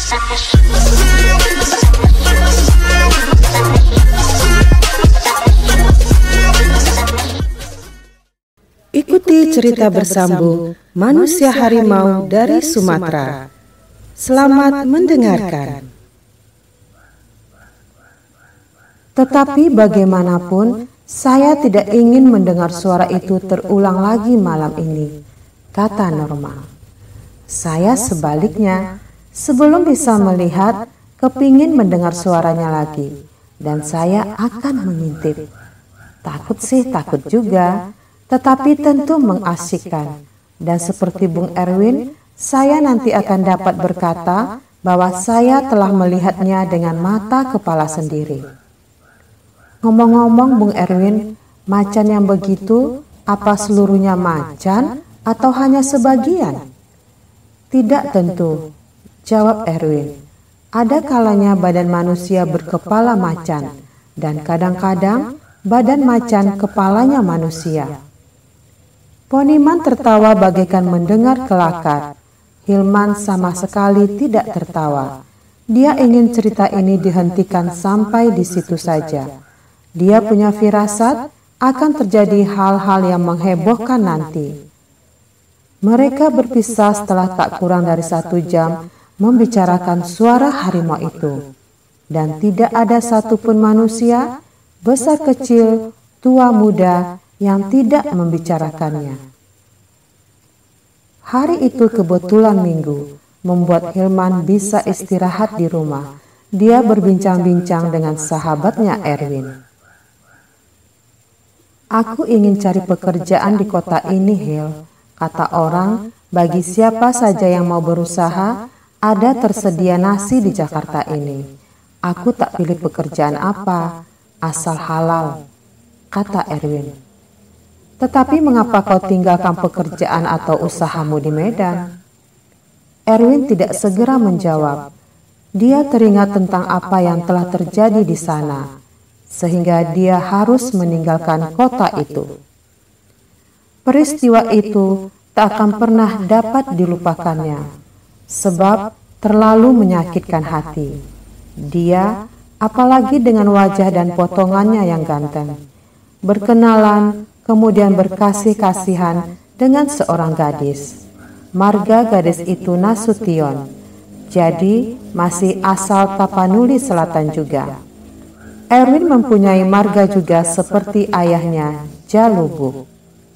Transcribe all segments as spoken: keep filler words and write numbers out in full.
Ikuti cerita bersambung Manusia Harimau dari Sumatera. Selamat mendengarkan. Tetapi bagaimanapun, saya tidak ingin mendengar suara itu terulang lagi malam ini, kata Norma. Saya sebaliknya, sebelum bisa melihat, kepingin mendengar suaranya lagi, dan saya akan mengintip. Takut sih takut juga, tetapi tentu mengasyikkan. Dan seperti Bung Erwin, saya nanti akan dapat berkata bahwa saya telah melihatnya dengan mata kepala sendiri. Ngomong-ngomong Bung Erwin, macan yang begitu, apa seluruhnya macan atau hanya sebagian? Tidak tentu, jawab Erwin. Ada kalanya badan manusia berkepala macan, dan kadang-kadang badan macan kepalanya manusia. Poniman tertawa bagaikan mendengar kelakar. Hilman sama sekali tidak tertawa. Dia ingin cerita ini dihentikan sampai di situ saja. Dia punya firasat akan terjadi hal-hal yang menghebohkan nanti. Mereka berpisah setelah tak kurang dari satu jam membicarakan suara harimau itu. Dan tidak ada satupun manusia, besar kecil, tua muda, yang tidak membicarakannya. Hari itu kebetulan minggu, membuat Hilman bisa istirahat di rumah. Dia berbincang-bincang dengan sahabatnya Erwin. Aku ingin cari pekerjaan di kota ini, Hil. Kata orang, bagi siapa saja yang mau berusaha, ada tersedia nasi di Jakarta ini. Aku tak pilih pekerjaan apa, asal halal, kata Erwin. Tetapi mengapa kau tinggalkan pekerjaan atau usahamu di Medan? Erwin tidak segera menjawab. Dia teringat tentang apa yang telah terjadi di sana, sehingga dia harus meninggalkan kota itu. Peristiwa itu tak akan pernah dapat dilupakannya, sebab terlalu menyakitkan hati. Dia, apalagi dengan wajah dan potongannya yang ganteng, berkenalan, kemudian berkasih-kasihan dengan seorang gadis. Marga gadis itu Nasution, jadi masih asal Tapanuli Selatan juga. Erwin mempunyai marga juga seperti ayahnya, Jalubuk.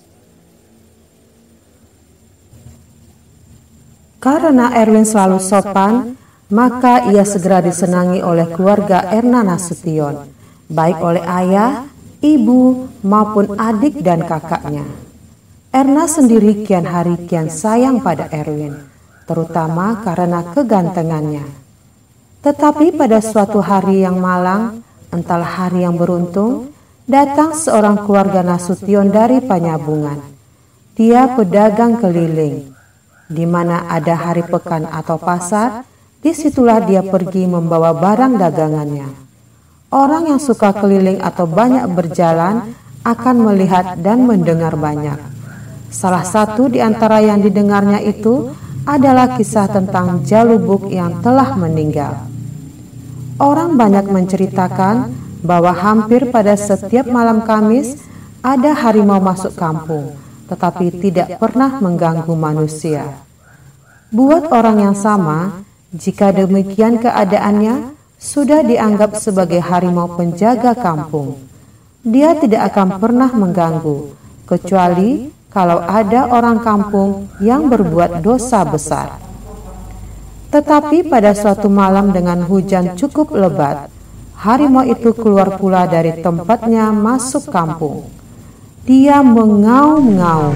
Karena Erwin selalu sopan, maka ia segera disenangi oleh keluarga Erna Nasution, baik oleh ayah, ibu, maupun adik dan kakaknya. Erna sendiri kian hari kian sayang pada Erwin, terutama karena kegantengannya. Tetapi pada suatu hari yang malang, entahlah hari yang beruntung, datang seorang keluarga Nasution dari Panyabungan. Dia pedagang keliling. Di mana ada hari pekan atau pasar, disitulah dia pergi membawa barang dagangannya. Orang yang suka keliling atau banyak berjalan akan melihat dan mendengar banyak. Salah satu di antara yang didengarnya itu adalah kisah tentang Jalubuk yang telah meninggal. Orang banyak menceritakan bahwa hampir pada setiap malam Kamis ada harimau masuk kampung, tetapi tidak pernah mengganggu manusia. Buat orang yang sama, jika demikian keadaannya, sudah dianggap sebagai harimau penjaga kampung. Dia tidak akan pernah mengganggu, kecuali kalau ada orang kampung yang berbuat dosa besar. Tetapi pada suatu malam dengan hujan cukup lebat, harimau itu keluar pula dari tempatnya masuk kampung. Dia mengaum-ngaum.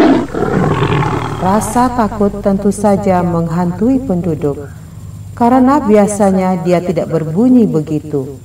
Rasa takut tentu saja menghantui penduduk, karena biasanya dia tidak berbunyi begitu.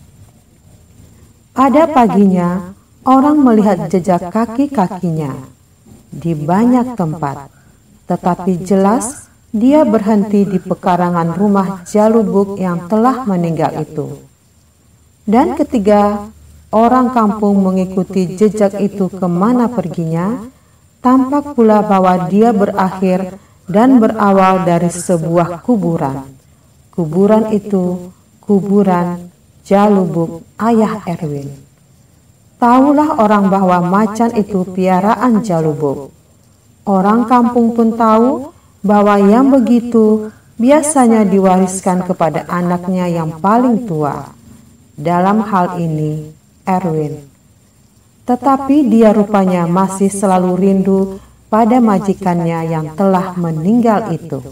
Pada paginya, orang melihat jejak kaki-kakinya di banyak tempat, tetapi jelas dia berhenti di pekarangan rumah Jalubuk yang telah meninggal itu. Dan ketika orang kampung mengikuti jejak itu kemana perginya, tampak pula bahwa dia berakhir dan berawal dari sebuah kuburan. Kuburan itu kuburan Jalubuk, ayah Erwin. Tahulah orang bahwa macan itu piaraan Jalubuk. Orang kampung pun tahu bahwa yang begitu biasanya diwariskan kepada anaknya yang paling tua. Dalam hal ini, Erwin. Tetapi dia rupanya masih selalu rindu pada majikannya yang telah meninggal itu.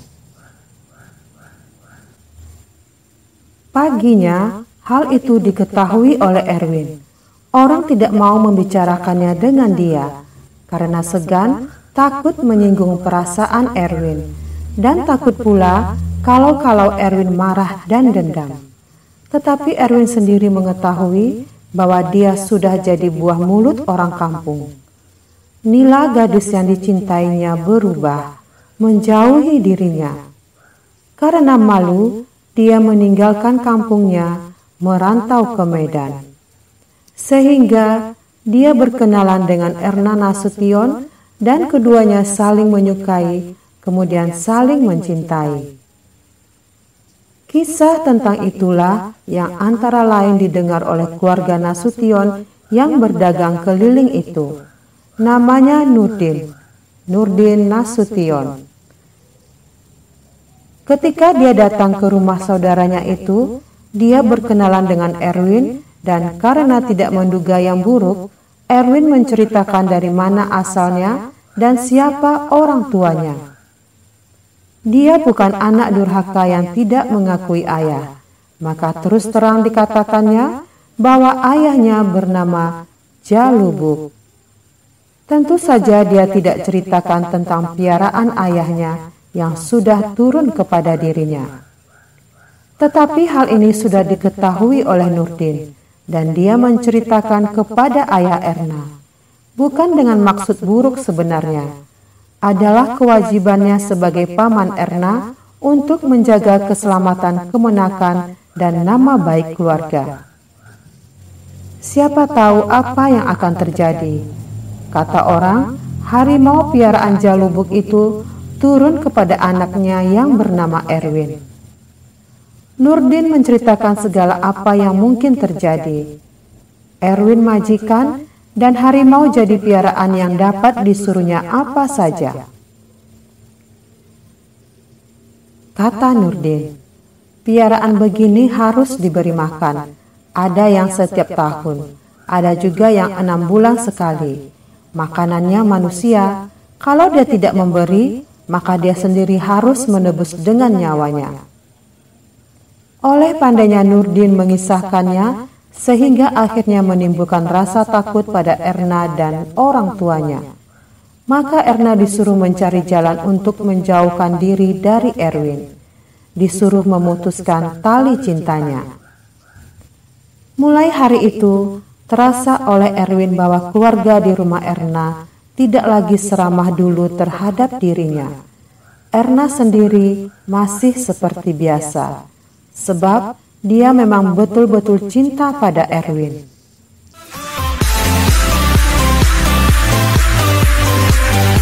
Paginya, hal itu diketahui oleh Erwin. Orang tidak mau membicarakannya dengan dia, karena segan takut menyinggung perasaan Erwin, dan takut pula kalau-kalau Erwin marah dan dendam. Tetapi Erwin sendiri mengetahui bahwa dia sudah jadi buah mulut orang kampung. Nila, gadis yang dicintainya, berubah, menjauhi dirinya. Karena malu, dia meninggalkan kampungnya, merantau ke Medan. Sehingga dia berkenalan dengan Erna Nasution dan keduanya saling menyukai, kemudian saling mencintai. Kisah tentang itulah yang antara lain didengar oleh keluarga Nasution yang berdagang keliling itu. Namanya Nurdin, Nurdin Nasution. Ketika dia datang ke rumah saudaranya itu, dia berkenalan dengan Erwin, dan karena tidak menduga yang buruk, Erwin menceritakan dari mana asalnya dan siapa orang tuanya. Dia bukan anak durhaka yang tidak mengakui ayah, maka terus terang dikatakannya bahwa ayahnya bernama Jalubuk. Tentu saja dia tidak ceritakan tentang piaraan ayahnya yang sudah turun kepada dirinya. Tetapi hal ini sudah diketahui oleh Nurdin, dan dia menceritakan kepada ayah Erna. Bukan dengan maksud buruk sebenarnya. Adalah kewajibannya sebagai paman Erna untuk menjaga keselamatan, kemenakan, dan nama baik keluarga. Siapa tahu apa yang akan terjadi. Kata orang, harimau piaraan Jalubuk itu turun kepada anaknya yang bernama Erwin. Nurdin menceritakan segala apa yang mungkin terjadi. Erwin majikan dan harimau jadi piaraan yang dapat disuruhnya apa saja. Kata Nurdin, piaraan begini harus diberi makan. Ada yang setiap tahun, ada juga yang enam bulan sekali. Makanannya manusia. Kalau dia tidak memberi, maka dia sendiri harus menebus dengan nyawanya. Oleh pandainya Nurdin mengisahkannya, sehingga akhirnya menimbulkan rasa takut pada Erna dan orang tuanya. Maka Erna disuruh mencari jalan untuk menjauhkan diri dari Erwin. Disuruh memutuskan tali cintanya. Mulai hari itu, terasa oleh Erwin bahwa keluarga di rumah Erna tidak lagi seramah dulu terhadap dirinya. Erna sendiri masih seperti biasa, sebab dia memang betul-betul cinta pada Erwin.